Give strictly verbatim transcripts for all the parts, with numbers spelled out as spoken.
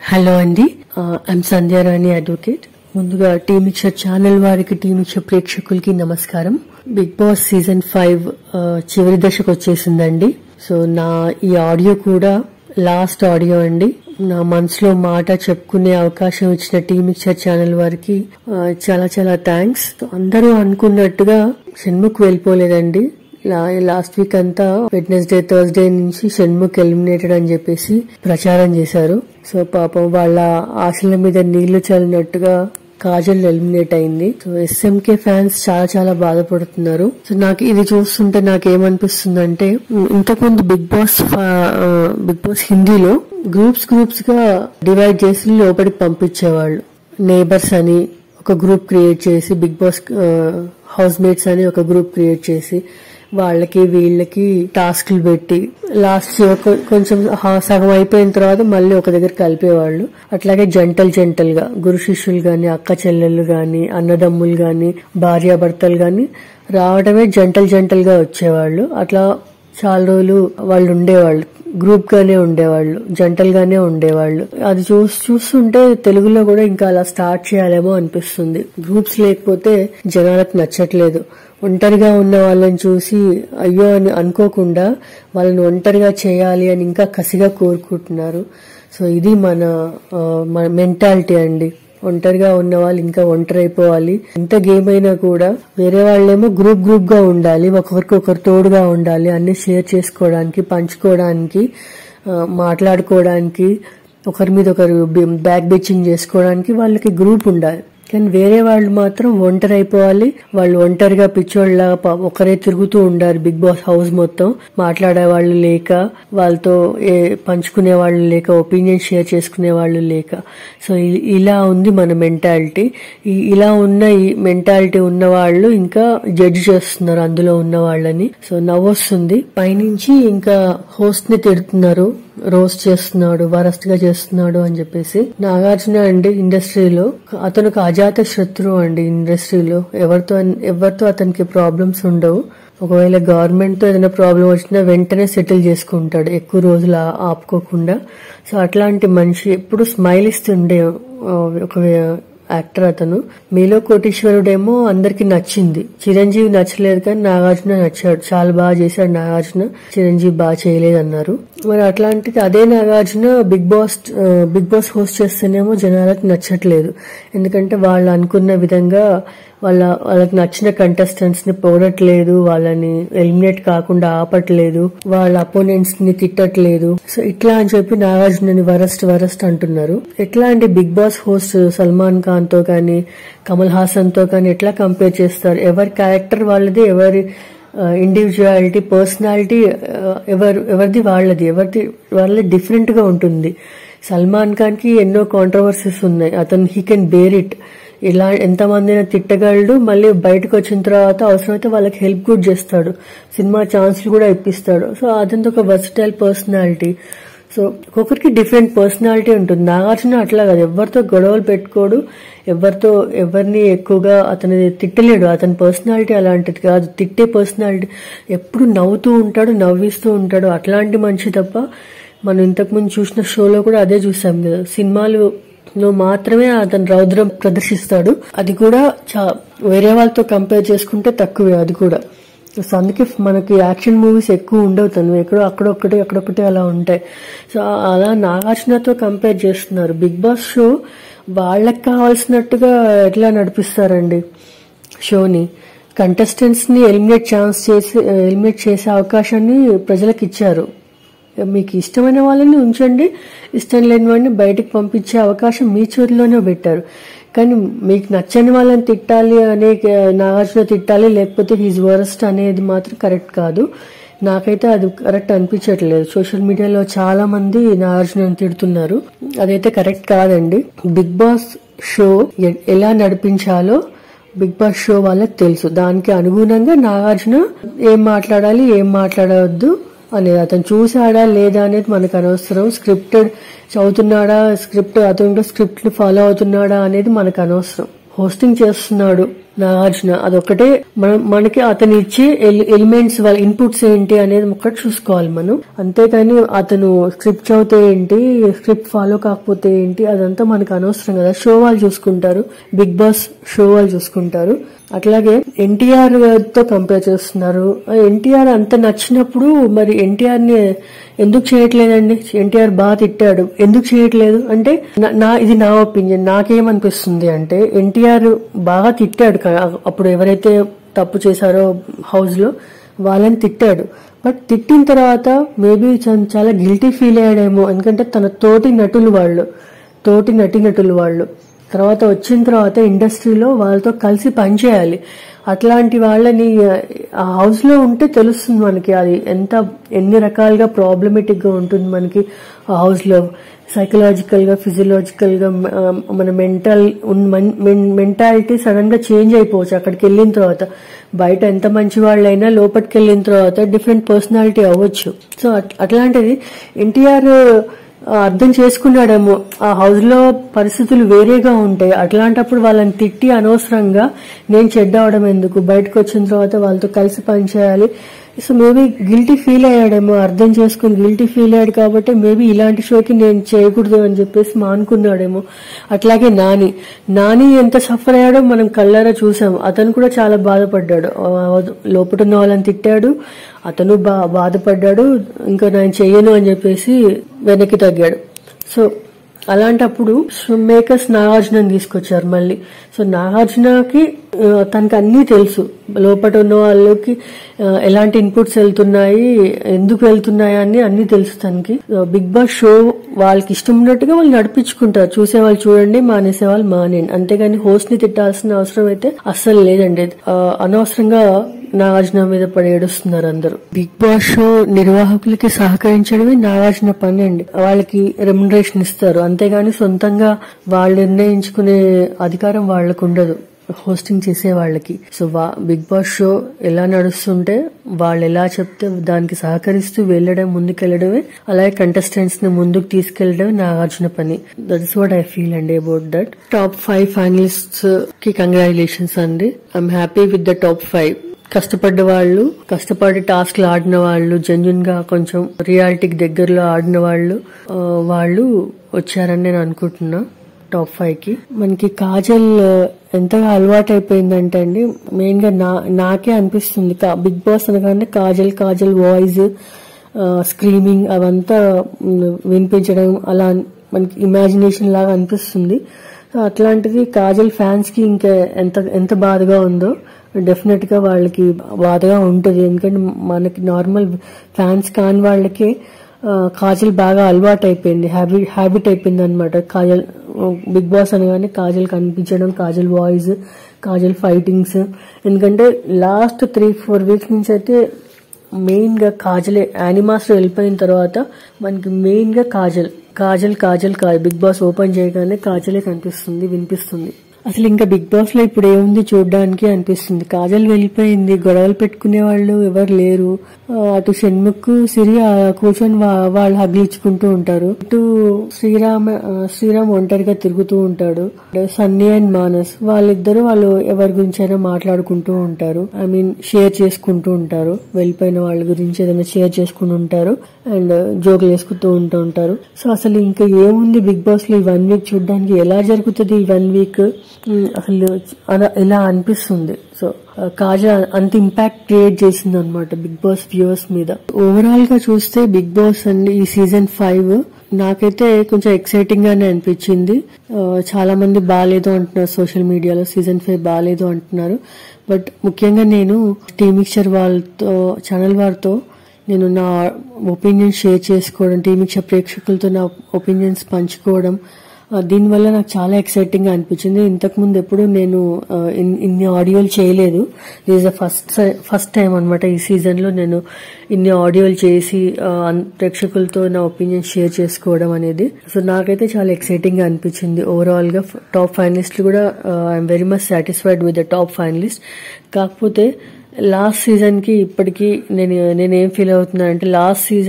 Hello అండి, I'm Sandhyarani advocate. ముందుగా team ఇచ్చర్ ఛానల్ వారికి, టీమ్ ఇచ్చర్ ప్రేక్షకులకి నమస్కారం. బిగ్ బాస్ సీజన్ ఫైవ్ చివరి దశకు వచ్చేసిందండి. సో నా ఈ ఆడియో కూడా లాస్ట్ ఆడియో అండి. నా మనసులో మాట చెప్పుకునే అవకాశం ఇచ్చిన టీమ్ ఇచ్చర్ ఛానల్ వారికి చాలా చాలా థ్యాంక్స్. అందరూ అనుకున్నట్టుగా షణ్ముఖ్ వెళ్ళిపోలేదండి. లాస్ట్ వీక్ అంతా వెడ్నెస్డే థర్స్డే నుంచి షణ్ముఖ్ ఎలిమినేటెడ్ అని చెప్పేసి ప్రచారం చేశారు. సో పాపం వాళ్ళ ఆశల మీద నీళ్లు చల్లినట్టుగా కాజల్ ఎలిమినేట్ అయింది. సో ఎస్ఎంకే ఫ్యాన్స్ చాలా చాలా బాధపడుతున్నారు. సో నాకు ఇది చూస్తుంటే నాకేమనిపిస్తుందంటే, ఇంతకుముందు బిగ్ బాస్ బిగ్ బాస్ హిందీలో గ్రూప్స్ గ్రూప్స్ గా డివైడ్ చేసి లోపలికి పంపించేవాళ్ళు. నేబర్స్ అని ఒక గ్రూప్ క్రియేట్ చేసి, బిగ్ బాస్ హౌస్ మేట్స్ అని ఒక గ్రూప్ క్రియేట్ చేసి వాళ్ళకి వీళ్ళకి టాస్క్లు పెట్టి లాస్ట్ కొంచెం సగం అయిపోయిన తర్వాత మళ్ళీ ఒక దగ్గర కలిపేవాళ్ళు. అట్లాగే జంటలు జంటలు గా గురు శిష్యులు గాని, అక్క చెల్లెళ్ళు గాని, అన్నదమ్ములు గాని, భార్యాభర్తలు గాని రావడమే జంటలు జంటలుగా వచ్చేవాళ్ళు. అట్లా చాలా రోజులు వాళ్ళు ఉండేవాళ్ళు, గ్రూప్ గానే ఉండేవాళ్ళు, జంటలుగానే ఉండేవాళ్ళు. అది చూసి చూస్తుంటే తెలుగులో కూడా ఇంకా అలా స్టార్ట్ చేయాలేమో అనిపిస్తుంది. గ్రూప్స్ లేకపోతే జనాలకు నచ్చట్లేదు. ఒంటరిగా ఉన్న వాళ్ళని చూసి అయ్యో అని అనుకోకుండా వాళ్ళని ఒంటరిగా చేయాలి అని ఇంకా కసిగా కోరుకుంటున్నారు. సో ఇది మన మన మెంటాలిటీ అండి. ఒంటరిగా ఉన్న వాళ్ళు ఇంకా ఒంటరి అయిపోవాలి. ఎంత గేమ్ అయినా కూడా వేరే వాళ్ళేమో గ్రూప్ గ్రూప్ గా ఉండాలి, ఒకరికి ఒకరు తోడుగా ఉండాలి, అన్ని షేర్ చేసుకోవడానికి, పంచుకోవడానికి, మాట్లాడుకోవడానికి, ఒకరి మీద ఒకరు బ్యాక్ బెచ్చింగ్ చేసుకోవడానికి వాళ్ళకి గ్రూప్ ఉండాలి. కానీ వేరే వాళ్ళు మాత్రం ఒంటరి అయిపోవాలి. వాళ్ళు ఒంటరిగా పిచ్చోళ్ళ ఒకరే తిరుగుతూ ఉండారు బిగ్ బాస్ హౌస్ మొత్తం. మాట్లాడే వాళ్ళు లేక, వాళ్ళతో పంచుకునే వాళ్ళు లేక, ఒపీనియన్ షేర్ చేసుకునే వాళ్ళు లేక. సో ఇలా ఉంది మన మెంటాలిటీ. ఇలా ఉన్న ఈ మెంటాలిటీ ఉన్న వాళ్ళు ఇంకా జడ్జి చేస్తున్నారు అందులో ఉన్న వాళ్ళని. సో నవ్వొస్తుంది. పైనుంచి ఇంకా హోస్ట్ ని తిడుతున్నారు, రోస్ట్ చేస్తున్నాడు, వరస్ట్ గా చేస్తున్నాడు అని చెప్పేసి. నాగార్జున అండి ఇండస్ట్రీలో అతను ఒక అజాత శత్రువు అండి. ఇండస్ట్రీలో ఎవరితో ఎవరితో అతనికి ప్రాబ్లమ్స్ ఉండవు. ఒకవేళ గవర్నమెంట్ తో ఏదైనా ప్రాబ్లం వచ్చినా వెంటనే సెటిల్ చేసుకుంటాడు, ఎక్కువ రోజులు ఆపుకోకుండా. సో అట్లాంటి మనిషి ఎప్పుడు స్మైల్ ఇస్తుండే ఒక యాక్టర్ అతను. మీలో కోటీశ్వరుడేమో అందరికి నచ్చింది, చిరంజీవి నచ్చలేదు, కానీ నాగార్జున నచ్చాడు, చాలా బాగా చేశాడు నాగార్జున, చిరంజీవి బాగా చేయలేదు అన్నారు. మరి అట్లాంటిది అదే Nagarjuna Bigg Boss Bigg Boss host చేస్తేనేమో జనాలకు నచ్చట్లేదు. ఎందుకంటే వాళ్ళు అనుకున్న విధంగా వాళ్ళ వాళ్ళకి నచ్చిన కంటెస్టెంట్స్ ని పొగడట్లేదు, వాళ్ళని ఎలిమినేట్ కాకుండా ఆపట్లేదు, వాళ్ళ అపోనెంట్స్ ని తిట్టట్లేదు. సో ఇట్లా అని చెప్పి నాగార్జునని వరస్ట్ వరస్ట్ అంటున్నారు. ఎట్లా అంటే Bigg Boss host Salman Khan తో కానీ, కమల్ హాసన్ తో కానీ ఎట్లా కంపేర్ చేస్తారు? ఎవరి క్యారెక్టర్ వాళ్ళది, ఎవరి ఇండివిజువాలిటీ, పర్సనాలిటీ ఎవరు ఎవరిది వాళ్ళది, ఎవరిది వాళ్ళది డిఫరెంట్ గా ఉంటుంది. సల్మాన్ ఖాన్ కి ఎన్నో కాంట్రవర్సీస్ ఉన్నాయి. అతను హీ కెన్ బేర్ ఇట్. ఇలా ఎంతమందిని తిట్టగలడు, మళ్ళీ బయటకు వచ్చిన తర్వాత అవసరమైతే వాళ్ళకి హెల్ప్ కూడా చేస్తాడు, సినిమా ఛాన్స్లు కూడా ఇప్పిస్తాడు. సో అదంతా ఒక వర్సటైల్ పర్సనాలిటీ. సో ఒక్కొక్కరికి డిఫరెంట్ పర్సనాలిటీ ఉంటుంది. నాగార్జున అట్లా కాదు, ఎవరితో గొడవలు పెట్టుకోడు, ఎవరితో ఎవరిని ఎక్కువగా అతని తిట్టలేడు. అతని పర్సనాలిటీ అలాంటిది కాదు, తిట్టే పర్సనాలిటీ. ఎప్పుడు నవ్వుతూ ఉంటాడు, నవ్విస్తూ ఉంటాడు. అట్లాంటి మనిషి తప్ప మనం ఇంతకుముందు చూసిన షోలో కూడా అదే చూసాం కదా, సినిమాలు లో మాత్రమే అతను రౌద్రం ప్రదర్శిస్తాడు. అది కూడా వేరే వాళ్ళతో కంపేర్ చేసుకుంటే తక్కువే అది కూడా. సో అందుకే మనకి యాక్షన్ మూవీస్ ఎక్కువ ఉండవు, తను ఎక్కడో అక్కడొక్కటి అక్కడొక్కటి అలా ఉంటాయి. సో అలా నాగార్జునతో కంపేర్ చేస్తున్నారు. బిగ్ బాస్ షో వాళ్ళకి కావాల్సినట్టుగా ఎట్లా నడిపిస్తారండి షోని? కంటెస్టెంట్స్ ని ఎలిమినేట్ ఛాన్స్ చేసి ఎలిమినేట్ చేసే అవకాశాన్ని ప్రజలకు ఇచ్చారు. మీకు ఇష్టమైన వాళ్ళని ఉంచండి, ఇష్టం లేని వాడిని బయటకు పంపించే అవకాశం మీ చేతిలోనే పెట్టారు. కానీ మీకు నచ్చని వాళ్ళని తిట్టాలి అనే, నాగార్జున తిట్టాలి లేకపోతే హీజ్ వరస్ట్ అనేది మాత్రం కరెక్ట్ కాదు. నాకైతే అది కరెక్ట్ అనిపించట్లేదు. సోషల్ మీడియాలో చాలా మంది నాగార్జున తిడుతున్నారు, అదైతే కరెక్ట్ కాదండి. బిగ్ బాస్ షో ఎలా నడిపించాలో బిగ్ బాస్ షో వాళ్ళకి తెలుసు. దానికి అనుగుణంగా నాగార్జున ఏం మాట్లాడాలి, ఏం మాట్లాడవద్దు అనేది అతను చూసాడా లేదా అనేది మనకు అనవసరం. స్క్రిప్టెడ్ చదువుతున్నాడా, స్క్రిప్ట్ అతను స్క్రిప్ట్ ని ఫాలో అవుతున్నాడా అనేది మనకు అనవసరం. హోస్టింగ్ చేస్తున్నాడు, నాగార్జున. అదొక్కటే మనం మనకి అతను ఇచ్చే ఎలిమెంట్స్ వాళ్ళ ఇన్పుట్స్ ఏంటి అనేది ఒక్కటి చూసుకోవాలి మనం. అంతేకాని అతను స్క్రిప్ట్ చదివితే ఏంటి, స్క్రిప్ట్ ఫాలో కాకపోతే ఏంటి, అదంతా మనకు అనవసరం కదా. షో వాళ్ళు చూసుకుంటారు, బిగ్ బాస్ షో వాళ్ళు చూసుకుంటారు. అట్లాగే ఎన్టీఆర్ తో కంపేర్ చేస్తున్నారు. ఎన్టీఆర్ అంత నచ్చినప్పుడు మరి ఎన్టీఆర్ ని ఎందుకు చేయట్లేదండి? ఎన్టీఆర్ బాగా తిట్టాడు, ఎందుకు చేయట్లేదు అంటే నా ఇది నా ఒపీనియన్. నాకేమనిపిస్తుంది అంటే ఎన్టీఆర్ బాగా తిట్టాడు అప్పుడు ఎవరైతే తప్పు చేశారో హౌస్ లో వాళ్ళని తిట్టాడు. బట్ తిట్టిన తర్వాత మేబీ చాలా గిల్టీ ఫీల్ అయ్యాడేమో, ఎందుకంటే తన తోటి నటులు వాళ్ళు తోటి నటీనటులు వాళ్ళు తర్వాత వచ్చిన తర్వాత ఇండస్ట్రీలో వాళ్ళతో కలిసి పనిచేయాలి. అట్లాంటి వాళ్ళని ఆ హౌస్ లో ఉంటే తెలుస్తుంది మనకి అది ఎంత ఎన్ని రకాలుగా ప్రాబ్లమేటిక్ గా ఉంటుంది మనకి ఆ హౌస్ లో. సైకలాజికల్ గా, ఫిజియలాజికల్ గా మన మెంటల్ మెంటాలిటీ సడన్ గా చేంజ్ అయిపోవచ్చు అక్కడికి వెళ్ళిన తర్వాత. బయట ఎంత మంచి వాళ్ళైనా లోపలికి వెళ్ళిన తర్వాత డిఫరెంట్ పర్సనాలిటీ అవ్వచ్చు. సో అట్లాంటిది ఎన్టీఆర్ అర్థం చేసుకున్నాడేమో. ఆ హౌస్ లో పరిస్థితులు వేరేగా ఉంటాయి, అట్లాంటప్పుడు వాళ్ళని తిట్టి అనవసరంగా నేను చెడ్డ అవడం ఎందుకు, బయటకు వచ్చిన తర్వాత వాళ్ళతో కలిసి పనిచేయాలి. సో మేబీ గిల్టీ ఫీల్ అయ్యాడేమో, అర్థం చేసుకుని గిల్టీ ఫీల్ అయ్యాడు కాబట్టి మేబీ ఇలాంటి షోకి నేను చేయకూడదు అని చెప్పేసి మానుకున్నాడేమో. అట్లాగే నాని నాని ఎంత సఫర్ అయ్యాడో మనం కళ్ళారా చూసాం. అతను కూడా చాలా బాధపడ్డాడు, లోపల ఉన్న వాళ్ళని తిట్టాడు, అతను బా బాధపడ్డాడు, ఇంకా నేను చెయ్యను అని చెప్పేసి వెనక్కి తగ్గాడు. సో అలాంటప్పుడు మేకర్స్ నాగార్జునని తీసుకొచ్చారు మళ్ళీ. సో నాగార్జునకి తనకు అన్నీ తెలుసు, లోపల ఉన్న వాళ్ళకి ఎలాంటి ఇన్పుట్స్ వెళ్తున్నాయి, ఎందుకు వెళ్తున్నాయి అని అన్ని తెలుసు తనకి. బిగ్ బాస్ షో వాళ్ళకి ఇష్టం ఉన్నట్టుగా వాళ్ళు నడిపించుకుంటారు. చూసే వాళ్ళు చూడండి, మానేసే వాళ్ళు మానేయండి, అంతేగాని హోస్ట్ ని తిట్టాల్సిన అవసరం అయితే అస్సలు లేదండి. అనవసరంగా నాగార్జున మీద పడి ఏడుస్తున్నారు అందరూ. బిగ్ బాస్ షో నిర్వాహకులకి సహకరించడమే నాగార్జున పని అండి. వాళ్ళకి రెమ్యునరేషన్ ఇస్తారు, అంతేగాని సొంతంగా వాళ్ళు నిర్ణయించుకునే అధికారం వాళ్ళకు ఉండదు హోస్టింగ్ చేసే వాళ్ళకి. సో బిగ్ బాస్ షో ఎలా నడుస్తుంటే వాళ్ళు ఎలా చెప్తే దానికి సహకరిస్తూ వెళ్లడం, ముందుకెళ్లడమే, అలాగే కంటెస్టెంట్స్ ని ముందుకు తీసుకెళ్లడమే నాగార్జున పని. That is what I feel అండి about that. Top five finalists కి కంగ్రాచులేషన్స్ అండి. I'm happy with the top five. కష్టపడ్డ వాళ్ళు, కష్టపడి టాస్క్లు ఆడిన వాళ్ళు, జెన్యున్ గా కొంచెం రియాలిటీకి దగ్గరలో ఆడిన వాళ్ళు వాళ్ళు వచ్చారని నేను అనుకుంటున్నా టాప్ ఫైవ్ కి. మనకి కాజల్ ఎంతగా అలవాటు అయిపోయిందంటే అండి, మెయిన్ గా నా నాకే అనిపిస్తుంది బిగ్ బాస్ అనగానే కాజల్ కాజల్ వాయిస్, స్క్రీమింగ్ అవంతా వినిపించడం అలా మనకి ఇమాజినేషన్ లాగా అనిపిస్తుంది. అట్లాంటిది కాజల్ ఫ్యాన్స్ కి ఇంకా ఎంత ఎంత బాధగా ఉందో డెఫినెట్ గా వాళ్ళకి బాధగా ఉంటుంది. ఎందుకంటే మనకి నార్మల్ ఫ్యాన్స్ కాని వాళ్ళకి కాజల్ బాగా అలవాటు అయిపోయింది, హ్యాబిట్ హ్యాబిట్ అయిపోయింది అనమాట. కాజల్ బిగ్ బాస్ అనగానే కాజల్ కనిపించడం, కాజల్ వాయిస్, కాజల్ ఫైటింగ్స్. ఎందుకంటే లాస్ట్ త్రీ ఫోర్ వీక్స్ నుంచి అయితే మెయిన్ గా కాజలే. యానిమాస్టర్ వెళ్ళిపోయిన తర్వాత మనకి మెయిన్ గా Kajal Kajal Kajal Kajal big boss open చేయగానే కాజలే కనిపిస్తుంది, వినిపిస్తుంది. అసలు ఇంకా బిగ్ బాస్ లో ఇప్పుడు ఏముంది చూడడానికి అనిపిస్తుంది. కాజల్ వెళ్ళిపోయింది, గొడవలు పెట్టుకునే వాళ్ళు ఎవరు లేరు. అటు షణ్ముఖ్ సిరి కూర్చొని వాళ్ళు హగ్లిచ్చుకుంటూ ఉంటారు, ఇటు శ్రీరామ్ శ్రీరామ్ ఒంటరిగా తిరుగుతూ ఉంటాడు. సన్నీ అండ్ మానస్ వాళ్ళిద్దరు వాళ్ళు ఎవరి గురించి అయినా మాట్లాడుకుంటూ ఉంటారు, ఐ మీన్ షేర్ చేసుకుంటూ ఉంటారు. వెళ్ళిపోయిన వాళ్ళ గురించి ఏదైనా షేర్ చేసుకుంటూ ఉంటారు అండ్ జోకులు వేసుకుంటూ ఉంటూ ఉంటారు. సో అసలు ఇంకా ఏముంది బిగ్ బాస్ లో ఈ వన్ వీక్ చూడడానికి? ఎలా జరుగుతుంది ఈ వన్ వీక్ అసలు ఎలా అనిపిస్తుంది. సో కాజల్ అంత ఇంపాక్ట్ క్రియేట్ చేసింది అనమాట బిగ్ బాస్ వ్యూవర్స్ మీద. ఓవరాల్ గా చూస్తే బిగ్ బాస్ అండి ఈ సీజన్ ఫైవ్ నాకైతే కొంచెం ఎక్సైటింగ్ గానే అనిపించింది. చాలా మంది బాగాలేదు అంటున్నారు సోషల్ మీడియాలో, సీజన్ ఫైవ్ బాగాలేదు అంటున్నారు. బట్ ముఖ్యంగా నేను టీ మిక్చర్ వాళ్ళతో ఛానల్ వారితో నేను నా ఒపీనియన్స్ షేర్ చేసుకోవడం, టీ మిక్చర్ ప్రేక్షకులతో నా ఒపీనియన్స్ పంచుకోవడం, దీనివల్ల నాకు చాలా ఎక్సైటింగ్ గా అనిపించింది. ఇంతకు ముందు ఎప్పుడు నేను ఇన్ని ఆడియోలు చేయలేదు. This the first first time అనమాట ఈ సీజన్ లో నేను ఇన్ని ఆడియోలు చేసి ప్రేక్షకులతో నా ఒపీనియన్ షేర్ చేసుకోవడం అనేది. సో నాకైతే చాలా ఎక్సైటింగ్ గా అనిపించింది. ఓవరాల్ గా టాప్ ఫైనలిస్ట్ కూడా I'm very much satisfied with the top finalist. కాకపోతే లాస్ట్ సీజన్ కి ఇప్పటికి నేను నేనేం ఫీల్ అవుతున్నా అంటే లాస్ట్ సీజన్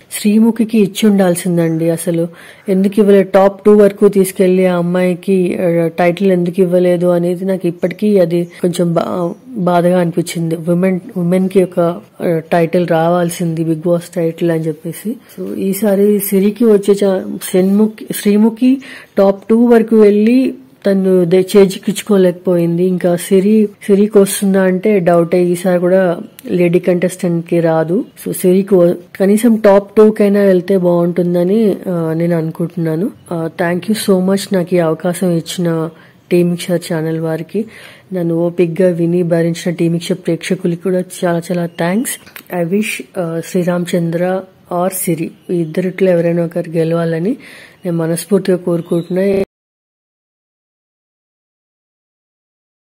శ్రీముఖికి ఇచ్చి ఉండాల్సిందండి. అసలు ఎందుకు ఇవ్వలేదు, టాప్ టూ వరకు తీసుకెళ్లి ఆ అమ్మాయికి టైటిల్ ఎందుకు ఇవ్వలేదు అనేది నాకు ఇప్పటికీ అది కొంచెం బాధగా అనిపించింది. ఉమెన్ ఉమెన్ కి ఒక టైటిల్ రావాల్సింది, బిగ్ బాస్ టైటిల్ అని చెప్పేసి. సో ఈసారి సిరికి వచ్చే శ్రీముఖి శ్రీముఖి టాప్ టూ వరకు వెళ్లి తను చేజిక్కించుకోలేకపోయింది. ఇంకా సిరి సిరికి వస్తుందా అంటే డౌట్. ఈసారి కూడా లేడీ కంటెస్టెంట్ కి రాదు. సో సిరికి కనీసం టాప్ టూ కైనా వెళ్తే బాగుంటుందని నేను అనుకుంటున్నాను. థ్యాంక్ యూ సో మచ్ నాకు ఈ అవకాశం ఇచ్చిన టీమిక్ష ఛానల్ వారికి, నన్ను ఓపిక్ గా విని భరించిన టీమిక్ష ప్రేక్షకులకి కూడా చాలా చాలా thanks. I wish Sreeramachandra or Siri ఈ ఇద్దరిట్లో ఎవరైనా ఒకరు గెలవాలని నేను మనస్ఫూర్తిగా కోరుకుంటున్నా.